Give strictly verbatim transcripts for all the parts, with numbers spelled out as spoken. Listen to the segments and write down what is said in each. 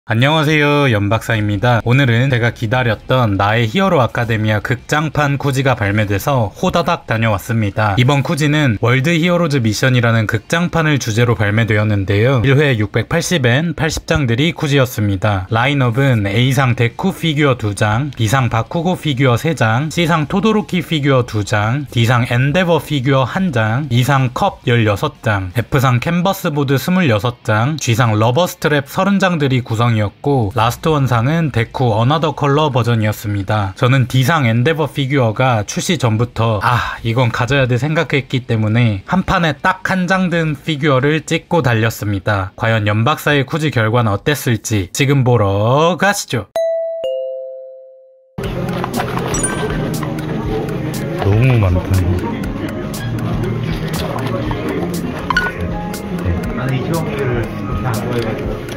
안녕하세요, 연박사입니다. 오늘은 제가 기다렸던 나의 히어로 아카데미아 극장판 쿠지가 발매돼서 호다닥 다녀왔습니다. 이번 쿠지는 월드 히어로즈 미션이라는 극장판을 주제로 발매되었는데요. 일 회 육백팔십 엔 팔십 장들이 쿠지였습니다. 라인업은 A상 데쿠 피규어 두 장, B상 바쿠고 피규어 세 장, C상 토도로키 피규어 두 장, D상 엔데버 피규어 한 장, E상 컵 열여섯 장, F상 캔버스 보드 스물여섯 장, G상 러버 스트랩 서른 장들이 구성이었습니다. 였고 라스트 원상은 데쿠 어나더 컬러 버전이었습니다. 저는 D상 엔데버 피규어가 출시 전부터 아 이건 가져야 돼 생각했기 때문에 한 판에 딱 한 장 든 피규어를 찍고 달렸습니다. 과연 연박사의 쿠지 결과는 어땠을지 지금 보러 가시죠. 너무 많다. 나는 이 경기를 그렇게 안 좋아해가지고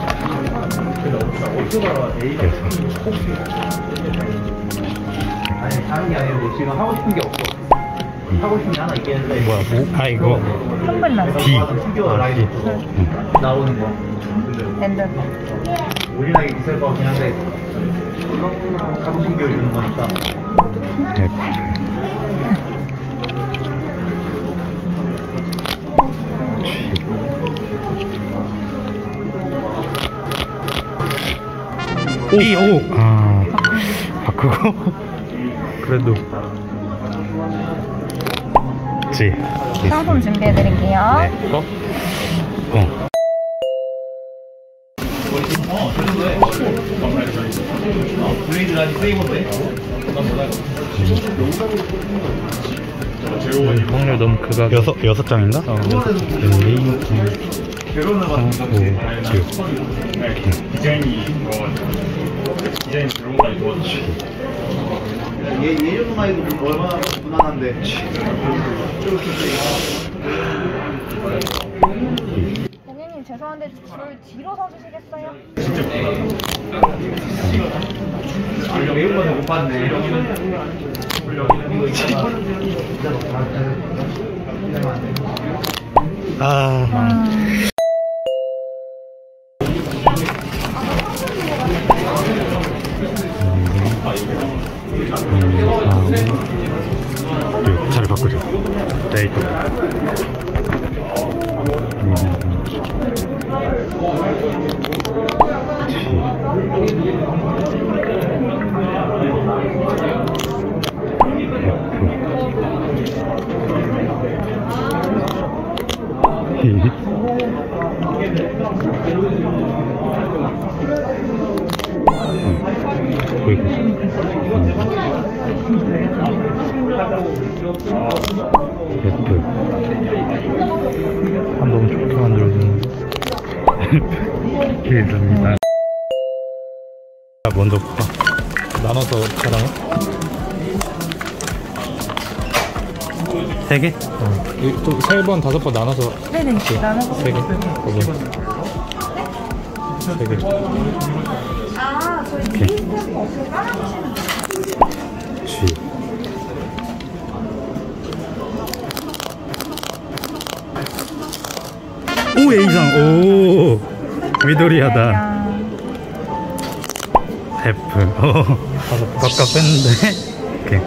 아니 다른 게 아니고 지금 하고 싶은 게 없어. 하고 싶은 게 하나 있겠는데 뭐야 뭐? 아 이거 B 피규어 라이브 나오는 거 엔드 우리나라에 있을 것 같긴 한데 하고 싶은 게 주는 거니까 오! 오! 아... 바꾸고? 그래도... 지... 상품 준비해드릴게요. 네. 어? 어. 확률 너무 크다. 여섯, 여섯 장인가? 어, 결혼을 받은 디자인이 뭐 디자인 들어온 거 아니고 얘 예전만 해도 얼마나 무난한데 고객님 죄송한데 줄 뒤로 서주시겠어요? 진짜 매운맛을 못 봤네. 아... 음. 네, 자리 바꾸죠. 데이터. 아, 너무 좋게 만들어주는 길입니다. 먼저 볼까? 나눠서 사랑해? 세 개? 어. 좀 세 번, 다섯 번 나눠서. 네네, 나눠서. 세 개? 거기. 세 개. 아, 저희 미니스탬프 없이 깔아주시면 돼요. G. 오, A상. 오, 미도리하다. F. 어, 깎아 뺐는데. 오케이.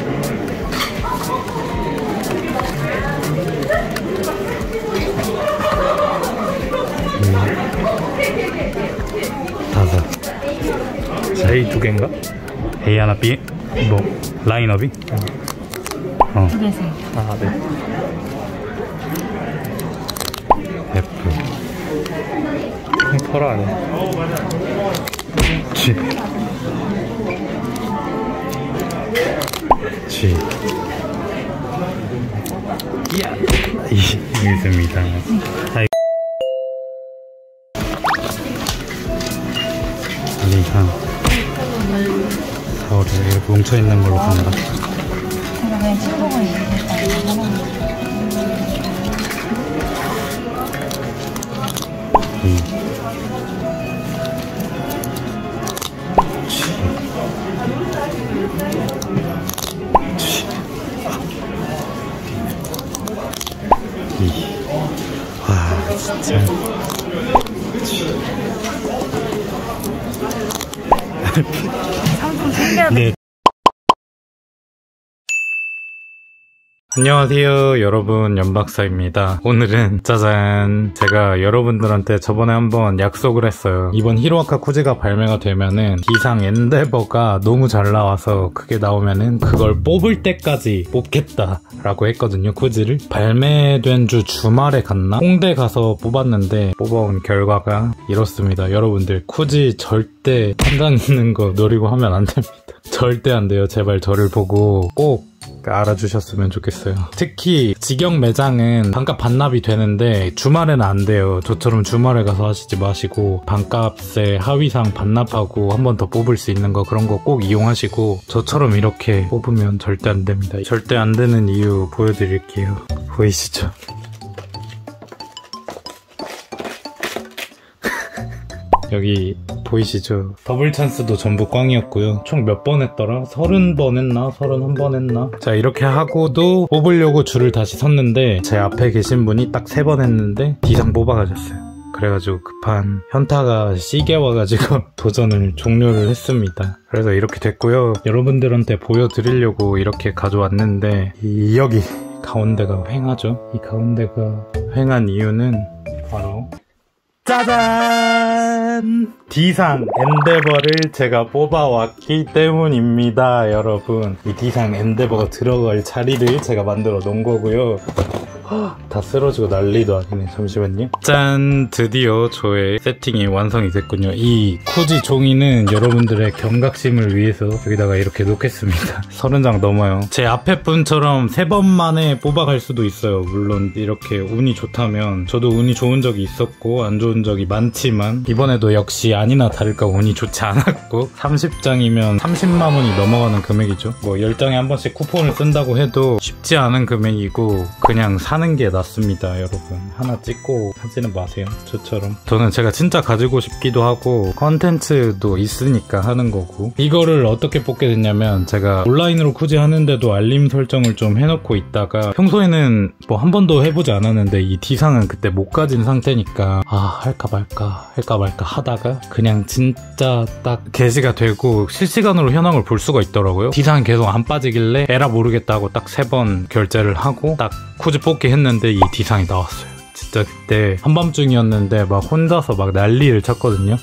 다섯. A 두 개인가? A 하나, B 뭐 라인업이? 어. 두 개세요. 아, 네. F. 털어 안 해. G. G. 이야. 이, 있습니다. 아, 이상. 서울에 이렇게 뭉쳐있는 걸로 본다. 제가 그냥 친구가 있으니까. 음. 와 진짜 상품 챙겨야 돼. 네. 안녕하세요 여러분, 연박사입니다. 오늘은 짜잔, 제가 여러분들한테 저번에 한번 약속을 했어요. 이번 히로아카 쿠지가 발매가 되면은 기상 엔데버가 너무 잘 나와서 그게 나오면은 그걸 뽑을 때까지 뽑겠다 라고 했거든요. 쿠지를 발매된 주 주말에 갔나? 홍대 가서 뽑았는데 뽑아온 결과가 이렇습니다. 여러분들 쿠지 절대 판단 있는 거 노리고 하면 안 됩니다. 절대 안 돼요. 제발 저를 보고 꼭 알아주셨으면 좋겠어요. 특히 직영 매장은 반값 반납이 되는데 주말에는 안 돼요. 저처럼 주말에 가서 하시지 마시고 반값에 하위상 반납하고 한 번 더 뽑을 수 있는 거, 그런 거 꼭 이용하시고, 저처럼 이렇게 뽑으면 절대 안 됩니다. 절대 안 되는 이유 보여드릴게요. 보이시죠? 여기 보이시죠? 더블 찬스도 전부 꽝이었고요. 총 몇 번 했더라? 서른 번 했나? 서른한 번 했나? 자, 이렇게 하고도 뽑으려고 줄을 다시 섰는데 제 앞에 계신 분이 딱 세 번 했는데 D상 뽑아가셨어요. 그래가지고 급한 현타가 시게 와가지고 도전을 종료를 했습니다. 그래서 이렇게 됐고요. 여러분들한테 보여드리려고 이렇게 가져왔는데 이 여기 가운데가 횡하죠? 이 가운데가 횡한 이유는 바로 짜잔! D상 엔데버를 제가 뽑아왔기 때문입니다, 여러분. 이 D상 엔데버가 들어갈 자리를 제가 만들어 놓은 거고요. 다 쓰러지고 난리도 아니네. 잠시만요. 짠! 드디어 저의 세팅이 완성이 됐군요. 이 쿠지 종이는 여러분들의 경각심을 위해서 여기다가 이렇게 놓겠습니다. 서른 장 넘어요. 제 앞에 분처럼 세 번 만에 뽑아갈 수도 있어요. 물론 이렇게 운이 좋다면. 저도 운이 좋은 적이 있었고 안 좋은 적이 많지만 이번에도 역시 아니나 다를까 운이 좋지 않았고, 삼십 장이면 삼십만 원이 넘어가는 금액이죠. 뭐 십 장에 한 번씩 쿠폰을 쓴다고 해도 쉽지 않은 금액이고 그냥 사는 게 낫습니다. 여러분, 하나 찍고 하지는 마세요. 저처럼. 저는 제가 진짜 가지고 싶기도 하고 컨텐츠도 있으니까 하는 거고. 이거를 어떻게 뽑게 됐냐면, 제가 온라인으로 쿠지 하는데도 알림 설정을 좀 해놓고 있다가 평소에는 뭐 한 번도 해보지 않았는데 이 D상은 그때 못 가진 상태니까 아 할까 말까 할까 말까 하다가 그냥 진짜 딱 게시가 되고 실시간으로 현황을 볼 수가 있더라고요. D상 계속 안 빠지길래 에라 모르겠다 하고 딱 세 번 결제를 하고 딱 쿠지 뽑기 했는데 이 D상이 나왔어요. 진짜 그때 한밤중이었는데 막 혼자서 막 난리를 쳤거든요.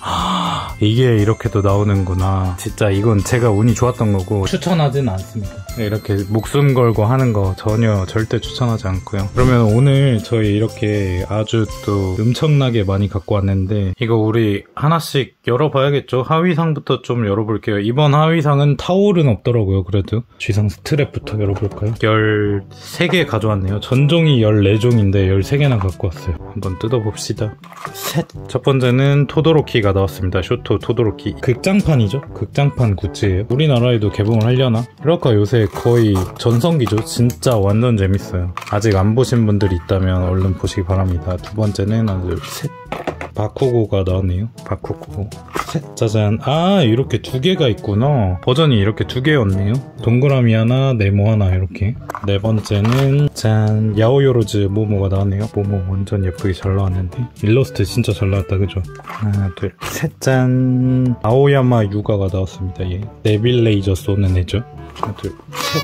이게 이렇게도 나오는구나. 진짜 이건 제가 운이 좋았던 거고 추천하지는 않습니다. 이렇게 목숨 걸고 하는 거 전혀 절대 추천하지 않고요. 그러면 오늘 저희 이렇게 아주 또 엄청나게 많이 갖고 왔는데 이거 우리 하나씩 열어봐야겠죠? 하위상부터 좀 열어볼게요. 이번 하위상은 타올은 없더라고요. 그래도 G상 스트랩부터 열어볼까요? 열세 개 가져왔네요. 전종이 열네 종인데 열세 개나 갖고 왔어요. 한번 뜯어봅시다. 셋! 첫 번째는 토도로키가 나왔습니다. 쇼토 토도로키. 극장판이죠? 극장판 굿즈예요. 우리나라에도 개봉을 하려나? 히로아카 요새 거의 전성기죠? 진짜 완전 재밌어요. 아직 안 보신 분들이 있다면 얼른 보시기 바랍니다. 두 번째는 하나 둘 셋. 바쿠고가 나왔네요. 바쿠고. 셋. 짜잔. 아, 이렇게 두 개가 있구나. 버전이 이렇게 두 개였네요. 동그라미 하나, 네모 하나 이렇게. 네 번째는 짠, 야오요로즈 모모가 나왔네요. 모모 완전 예쁘게 잘 나왔는데 일러스트 진짜 잘 나왔다, 그죠? 하나 둘 셋. 짠, 아오야마 유가가 나왔습니다. 얘 네빌 레이저 쏘는 애죠. 하나 둘 셋.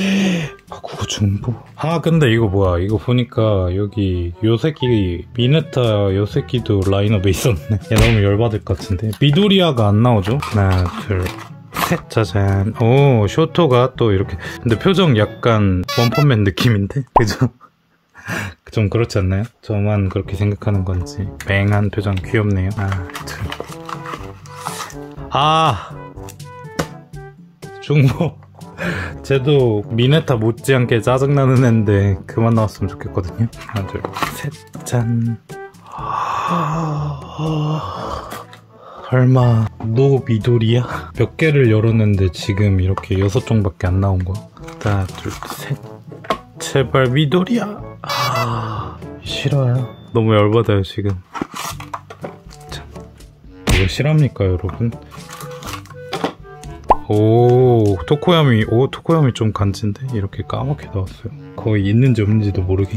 바쿠고 중보. 아 근데 이거 뭐야, 이거 보니까 여기 요새끼 미네타 요새끼도 라인업에 있었네. 얘 너무 열받을 것 같은데. 미도리아가 안 나오죠? 하나 둘 셋. 짜잔. 오, 쇼토가 또 이렇게. 근데 표정 약간 원펀맨 느낌인데? 그죠? 좀 그렇지 않나요? 저만 그렇게 생각하는 건지. 맹한 표정 귀엽네요. 하나 둘 아 중보. 쟤도 미네타 못지않게 짜증나는 앤데 그만 나왔으면 좋겠거든요. 하나 둘 셋. 짠. 설마 너 미도리야? 몇 개를 열었는데 지금 이렇게 여섯 종밖에 안 나온 거야. 하나 둘 셋. 제발 미도리야. 아, 싫어요. 너무 열받아요 지금. 참, 이거 실합니까 여러분? 오, 토코야미. 오, 토코야미 좀 간지인데? 이렇게 까맣게 나왔어요. 거의 있는지 없는지도 모르게.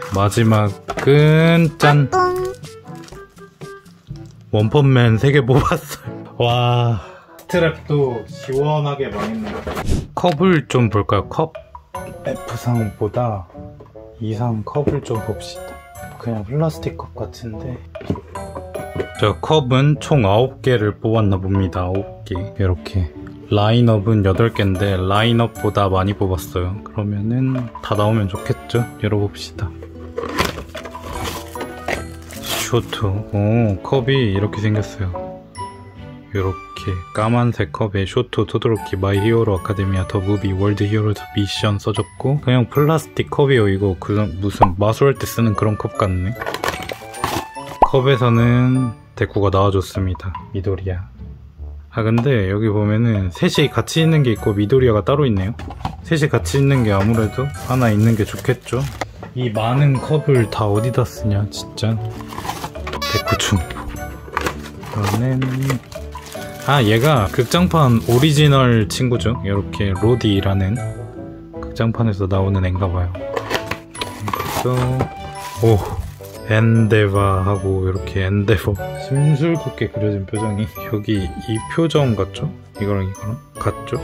마지막은 짠! 원펀맨 세 개 뽑았어요. 와, 스트랩도 시원하게 망했네요. 컵을 좀 볼까요? 컵? F상보다 이상 컵을 좀 봅시다. 그냥 플라스틱 컵 같은데 저 컵은 총 아홉 개를 뽑았나 봅니다. 아홉 개. 이렇게 라인업은 여덟 개인데 라인업보다 많이 뽑았어요. 그러면은 다 나오면 좋겠죠? 열어봅시다. 쇼트. 오, 컵이 이렇게 생겼어요. 이렇게 까만색 컵에 쇼토 토도로키 마이 히어로 아카데미아 더 무비 월드 히어로즈 미션 써졌고 그냥 플라스틱 컵이에요. 이거 그 무슨 마술할 때 쓰는 그런 컵 같네. 컵에서는 데쿠가 나와줬습니다. 미도리야. 아 근데 여기 보면은 셋이 같이 있는 게 있고 미도리아가 따로 있네요. 셋이 같이 있는 게 아무래도 하나 있는 게 좋겠죠. 이 많은 컵을 다 어디다 쓰냐 진짜. 데쿠 충. 이거는 아 얘가 극장판 오리지널 친구죠. 이렇게 로디라는 극장판에서 나오는 앤가봐요. 그래서 오 엔데바 하고 이렇게 엔데버 심술궂게 그려진 표정이 여기 이 표정 같죠? 이거랑 이거랑 같죠?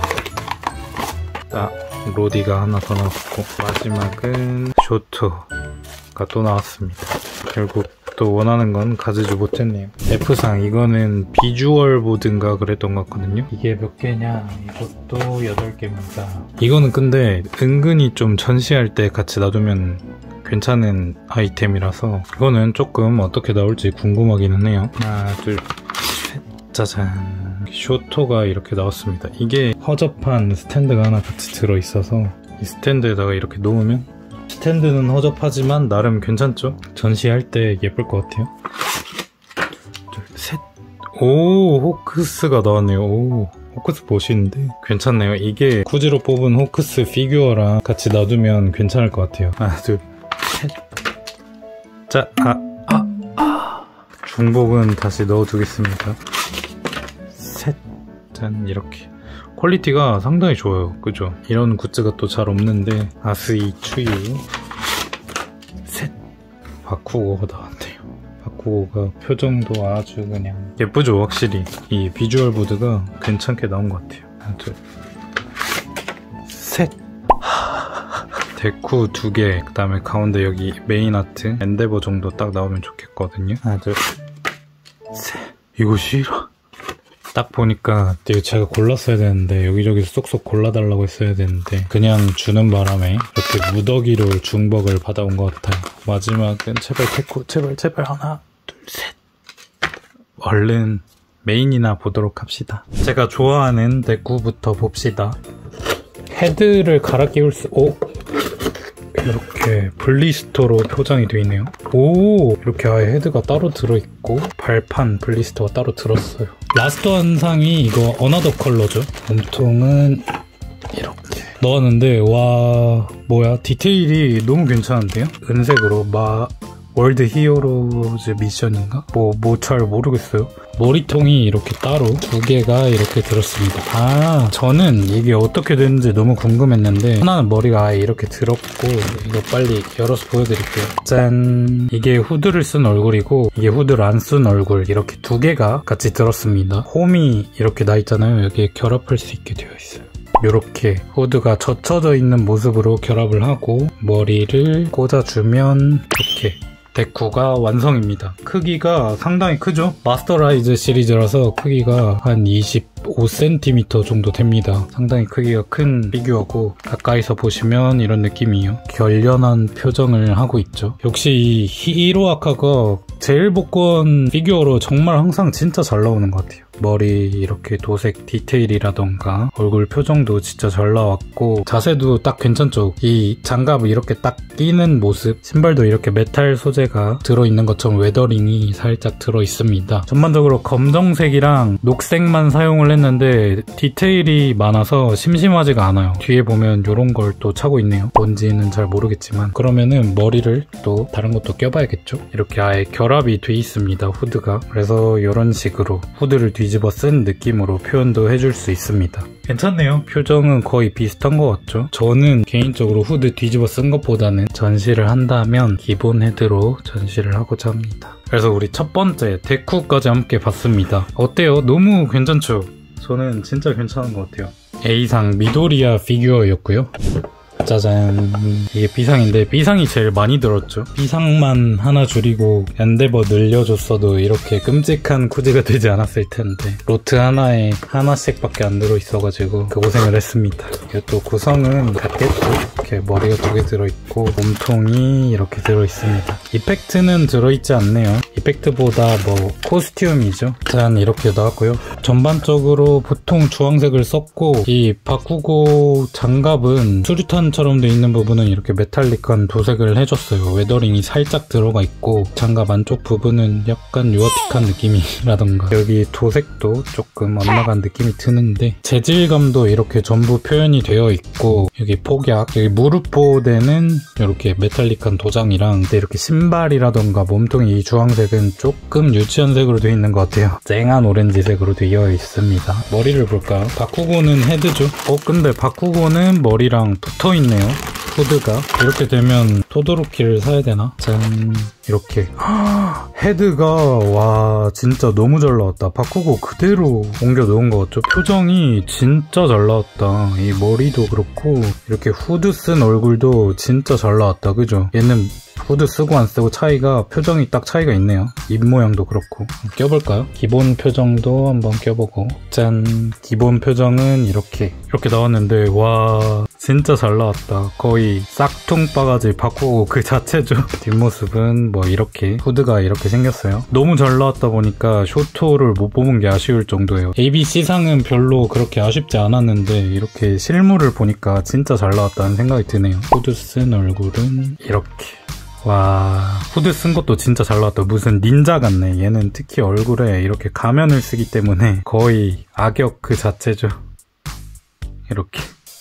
아 로디가 하나 더 나왔고 마지막은 쇼토가 또 나왔습니다. 결국 또 원하는 건 가지지 못했네요. F상 이거는 비주얼 보드인가 그랬던 것 같거든요. 이게 몇 개냐? 이것도 여덟 개입니다. 이거는 근데 은근히 좀 전시할 때 같이 놔두면 괜찮은 아이템이라서 이거는 조금 어떻게 나올지 궁금하기는 해요. 하나 둘 셋 짜잔. 쇼토가 이렇게 나왔습니다. 이게 허접한 스탠드가 하나 같이 들어있어서 이 스탠드에다가 이렇게 놓으면 스탠드는 허접하지만 나름 괜찮죠? 전시할 때 예쁠 것 같아요. 둘, 셋. 오, 호크스가 나왔네요. 오, 호크스 멋있는데? 괜찮네요. 이게 쿠지로 뽑은 호크스 피규어랑 같이 놔두면 괜찮을 것 같아요. 하나, 둘, 셋. 자, 아, 아, 아. 중복은 다시 넣어두겠습니다. 셋. 짠, 이렇게. 퀄리티가 상당히 좋아요. 그죠? 이런 굿즈가 또 잘 없는데 아스이 추유 셋 바쿠고가 나왔네요. 바쿠고가 표정도 아주 그냥 예쁘죠? 확실히 이 비주얼 보드가 괜찮게 나온 것 같아요. 하나 둘 셋 데쿠 두 개, 그 다음에 가운데 여기 메인 아트 엔데버 정도 딱 나오면 좋겠거든요. 하나 둘 셋. 이거 싫어. 딱 보니까 이거 제가 골랐어야 되는데 여기저기 쏙쏙 골라달라고 했어야 되는데 그냥 주는 바람에 이렇게 무더기로 중복을 받아온 것 같아요. 마지막은 제발 데쿠 제발 제발 하나 둘 셋. 얼른 메인이나 보도록 합시다. 제가 좋아하는 데쿠부터 봅시다. 헤드를 갈아 끼울 수... 오! 이렇게 블리스터로 표장이 되어 있네요. 오, 이렇게 아예 헤드가 따로 들어있고 발판 블리스터가 따로 들었어요. 라스트 한상이 이거 어나더 컬러죠. 몸통은 이렇게 넣었는데 와 뭐야 디테일이 너무 괜찮은데요? 은색으로 마 월드 히어로즈 미션인가? 뭐 뭐 잘 모르겠어요. 머리통이 이렇게 따로 두 개가 이렇게 들었습니다. 아 저는 이게 어떻게 되는지 너무 궁금했는데 하나는 머리가 아예 이렇게 들었고 이거 빨리 열어서 보여드릴게요. 짠. 이게 후드를 쓴 얼굴이고 이게 후드를 안 쓴 얼굴 이렇게 두 개가 같이 들었습니다. 홈이 이렇게 나 있잖아요. 여기에 결합할 수 있게 되어 있어요. 이렇게 후드가 젖혀져 있는 모습으로 결합을 하고 머리를 꽂아주면 이렇게 데쿠가 완성입니다. 크기가 상당히 크죠? 마스터라이즈 시리즈라서 크기가 한 이십오 센티미터 정도 됩니다. 상당히 크기가 큰 피규어고 가까이서 보시면 이런 느낌이에요. 결연한 표정을 하고 있죠. 역시 이 히로아카가 제일 복권 피규어로 정말 항상 진짜 잘 나오는 것 같아요. 머리 이렇게 도색 디테일이라던가 얼굴 표정도 진짜 잘 나왔고 자세도 딱 괜찮죠. 이 장갑을 이렇게 딱 끼는 모습, 신발도 이렇게 메탈 소재가 들어있는 것처럼 웨더링이 살짝 들어있습니다. 전반적으로 검정색이랑 녹색만 사용을 했는데 디테일이 많아서 심심하지가 않아요. 뒤에 보면 이런 걸 또 차고 있네요. 뭔지는 잘 모르겠지만 그러면은 머리를 또 다른 것도 껴봐야겠죠. 이렇게 아예 결합이 돼 있습니다. 후드가. 그래서 이런 식으로 후드를 뒤집어 쓴 느낌으로 표현도 해줄 수 있습니다. 괜찮네요. 표정은 거의 비슷한 것 같죠? 저는 개인적으로 후드 뒤집어 쓴 것보다는 전시를 한다면 기본 헤드로 전시를 하고자 합니다. 그래서 우리 첫 번째 데쿠까지 함께 봤습니다. 어때요? 너무 괜찮죠? 저는 진짜 괜찮은 것 같아요. A상 미도리아 피규어였고요. 짜잔. 이게 B상인데 B상이 제일 많이 들었죠. B상만 하나 줄이고 엔데버 늘려줬어도 이렇게 끔찍한 쿠지가 되지 않았을 텐데 로트 하나에 하나씩 밖에 안 들어있어가지고 그 고생을 했습니다. 이거 또 구성은 같겠죠. 이렇게 머리가 두 개 들어있고 몸통이 이렇게 들어있습니다. 이펙트는 들어있지 않네요. 이펙트보다 뭐 코스튬이죠. 짠, 이렇게 나왔고요. 전반적으로 보통 주황색을 썼고 이 바쿠고 장갑은 수류탄 처럼 돼 있는 부분은 이렇게 메탈릭한 도색을 해줬어요. 웨더링이 살짝 들어가 있고 장갑 안쪽 부분은 약간 유어틱한 느낌이라던가 여기 도색도 조금 엇나간 느낌이 드는데 재질감도 이렇게 전부 표현이 되어 있고 여기 폭약, 여기 무릎 보호대는 이렇게 메탈릭한 도장이랑 이렇게 신발이라던가 몸통이 이 주황색은 조금 유치한 색으로 되어 있는 것 같아요. 쨍한 오렌지색으로 되어 있습니다. 머리를 볼까요? 바쿠고는 헤드죠. 어 근데 바쿠고는 머리랑 붙어있는 네요. 후드가 이렇게 되면 토도로키를 사야 되나? 짠, 이렇게 헤드가 와 진짜 너무 잘 나왔다. 바쿠고 그대로 옮겨 놓은 것 같죠? 표정이 진짜 잘 나왔다. 이 머리도 그렇고 이렇게 후드 쓴 얼굴도 진짜 잘 나왔다. 그죠? 얘는 후드 쓰고 안 쓰고 차이가 표정이 딱 차이가 있네요. 입 모양도 그렇고. 껴볼까요? 기본 표정도 한번 껴보고. 짠, 기본 표정은 이렇게 이렇게 나왔는데 와 진짜 잘 나왔다. 거의 싹퉁 바가지 바꾸고 그 자체죠. 뒷모습은 뭐 이렇게 후드가 이렇게 생겼어요. 너무 잘 나왔다 보니까 쇼토를 못 뽑은 게 아쉬울 정도예요. 에이비씨상은 별로 그렇게 아쉽지 않았는데 이렇게 실물을 보니까 진짜 잘 나왔다는 생각이 드네요. 후드 쓴 얼굴은 이렇게. 와 후드 쓴 것도 진짜 잘 나왔다. 무슨 닌자 같네. 얘는 특히 얼굴에 이렇게 가면을 쓰기 때문에 거의 악역 그 자체죠. 이렇게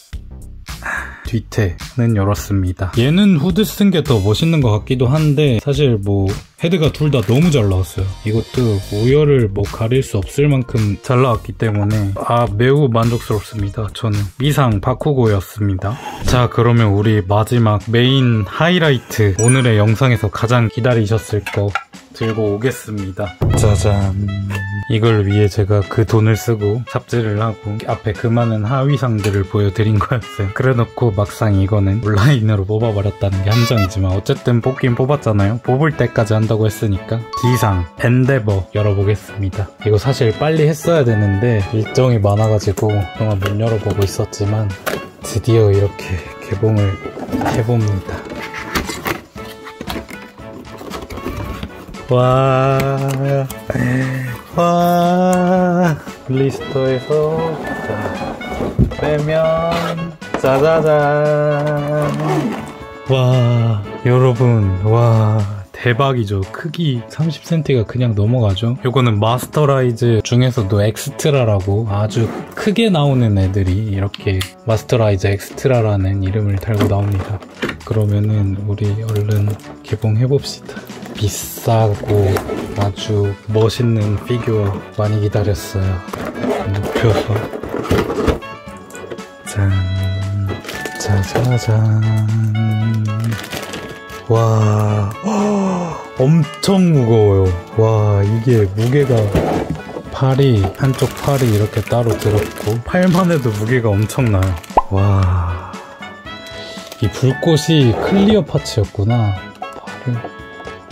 뒤태는 이렇습니다. 얘는 후드 쓴 게 더 멋있는 것 같기도 한데 사실 뭐 헤드가 둘 다 너무 잘 나왔어요. 이것도 우열을 뭐 가릴 수 없을 만큼 잘 나왔기 때문에 아 매우 만족스럽습니다. 저는 미상 바쿠고였습니다. 자 그러면 우리 마지막 메인 하이라이트, 오늘의 영상에서 가장 기다리셨을 거 들고 오겠습니다. 짜잔. 이걸 위해 제가 그 돈을 쓰고 삽질을 하고 앞에 그 많은 하위상들을 보여드린 거였어요. 그래놓고 막상 이거는 온라인으로 뽑아버렸다는 게 함정이지만 어쨌든 뽑긴 뽑았잖아요. 뽑을 때까지 한다고 했으니까 D상 엔데버 열어보겠습니다. 이거 사실 빨리 했어야 되는데 일정이 많아가지고 그동안 못 열어보고 있었지만 드디어 이렇게 개봉을 해봅니다. 와, 와, 블리스터에서 자, 빼면 짜자잔. 와, 여러분, 와, 대박이죠. 크기 삼십 센티미터가 그냥 넘어가죠. 요거는 마스터라이즈 중에서도 엑스트라라고 아주 크게 나오는 애들이 이렇게 마스터라이즈 엑스트라라는 이름을 달고 나옵니다. 그러면은 우리 얼른 개봉해봅시다. 비싸고 아주 멋있는 피규어 많이 기다렸어요. 눕혀서 짠, 짜자잔. 와, 허, 엄청 무거워요. 와, 이게 무게가 팔이 한쪽 팔이 이렇게 따로 들었고 팔만 해도 무게가 엄청나요. 와, 이 불꽃이 클리어 파츠였구나. 팔을.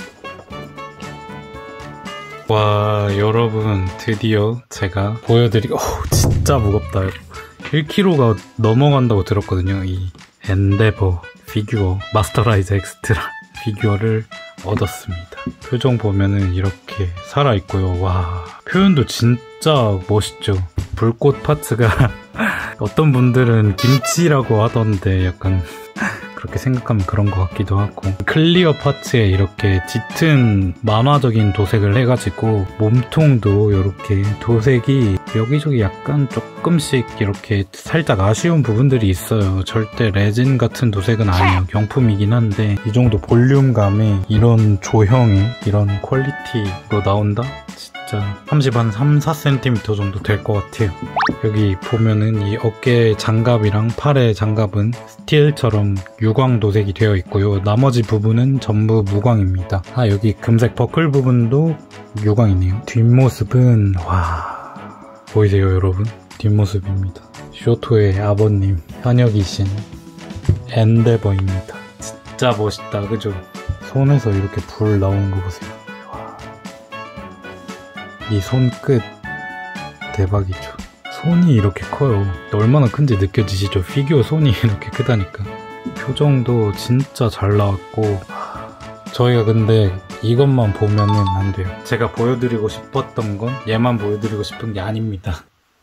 와 여러분 드디어 제가 보여드리고 오, 진짜 무겁다. 일 킬로그램가 넘어간다고 들었거든요. 이 엔데버 피규어 마스터라이즈 엑스트라 피규어를 얻었습니다. 표정 보면은 이렇게 살아있고요. 와 표현도 진짜 멋있죠. 불꽃 파츠가 어떤 분들은 김치라고 하던데 약간 그렇게 생각하면 그런 것 같기도 하고 클리어 파츠에 이렇게 짙은 만화적인 도색을 해가지고 몸통도 이렇게 도색이 여기저기 약간 조금씩 이렇게 살짝 아쉬운 부분들이 있어요. 절대 레진 같은 도색은 아니에요. 경품이긴 한데 이 정도 볼륨감에 이런 조형에 이런 퀄리티로 나온다? 진짜 삼십 한 삼, 사 센티미터 정도 될 것 같아요. 여기 보면은 이 어깨 장갑이랑 팔의 장갑은 스틸처럼 유광 도색이 되어 있고요. 나머지 부분은 전부 무광입니다. 아 여기 금색 버클 부분도 유광이네요. 뒷모습은 와... 보이세요 여러분? 뒷모습입니다. 쇼토의 아버님 현역이신 엔데버입니다. 진짜 멋있다 그죠? 손에서 이렇게 불 나오는 거 보세요. 이 손끝 대박이죠. 손이 이렇게 커요. 얼마나 큰지 느껴지시죠? 피규어 손이 이렇게 크다니까. 표정도 진짜 잘 나왔고, 저희가 근데 이것만 보면은 안 돼요. 제가 보여드리고 싶었던 건 얘만 보여드리고 싶은 게 아닙니다.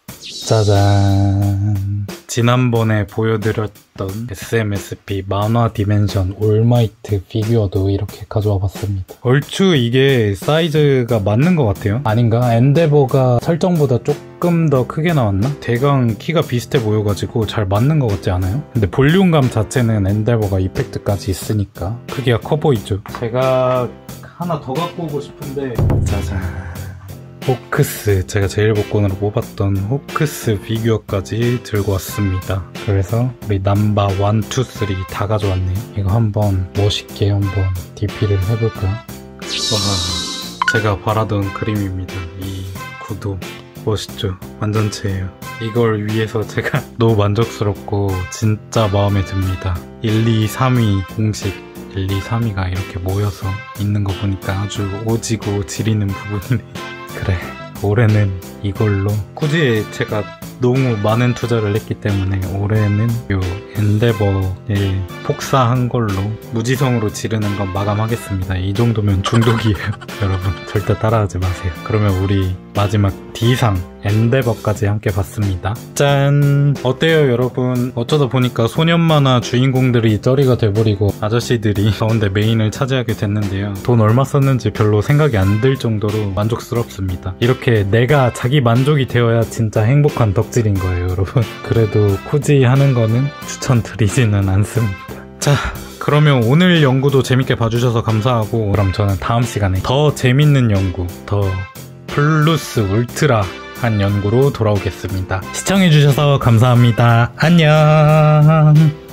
짜잔. 지난번에 보여드렸던 에스엠에스피 만화 디멘션 올마이트 피규어도 이렇게 가져와 봤습니다. 얼추 이게 사이즈가 맞는 것 같아요. 아닌가? 엔데버가 설정보다 조금 더 크게 나왔나? 대강 키가 비슷해 보여가지고 잘 맞는 것 같지 않아요? 근데 볼륨감 자체는 엔데버가 이펙트까지 있으니까 크기가 커 보이죠? 제가 하나 더 갖고 오고 싶은데 짜잔. 호크스, 제가 제일 복권으로 뽑았던 호크스 피규어까지 들고 왔습니다. 그래서 우리 넘버 일, 이, 삼 다 가져왔네요. 이거 한번 멋있게 한번 디피를 해볼까요? 와, 제가 바라던 그림입니다. 이 구도 멋있죠? 완전체예요. 이걸 위해서 제가 너무 만족스럽고 진짜 마음에 듭니다. 일, 이, 삼 위 공식 일, 이, 삼 위가 이렇게 모여서 있는 거 보니까 아주 오지고 지리는 부분이네. 그래, 올해는 이걸로 굳이 제가 너무 많은 투자를 했기 때문에 올해는 요 엔데버에 폭사한 걸로 무지성으로 지르는 건 마감하겠습니다. 이 정도면 중독이에요. 여러분 절대 따라하지 마세요. 그러면 우리 마지막 D상 엔데버까지 함께 봤습니다. 짠! 어때요 여러분? 어쩌다 보니까 소년 만화 주인공들이 쩌리가 돼버리고 아저씨들이 가운데 메인을 차지하게 됐는데요. 돈 얼마 썼는지 별로 생각이 안 들 정도로 만족스럽습니다. 이렇게 내가 자기 만족이 되어야 진짜 행복한 덕질인 거예요 여러분. 그래도 굳이 하는 거는 추천드리지는 않습니다. 자, 그러면 오늘 연구도 재밌게 봐주셔서 감사하고, 그럼 저는 다음 시간에 더 재밌는 연구, 더 플루스 울트라 한 연구로 돌아오겠습니다. 시청해주셔서 감사합니다. 안녕.